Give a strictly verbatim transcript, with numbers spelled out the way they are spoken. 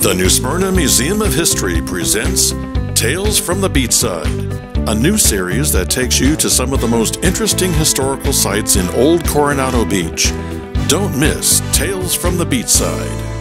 The New Smyrna Museum of History presents Tales from the Beachside, a new series that takes you to some of the most interesting historical sites in Old Coronado Beach. Don't miss Tales from the Beachside.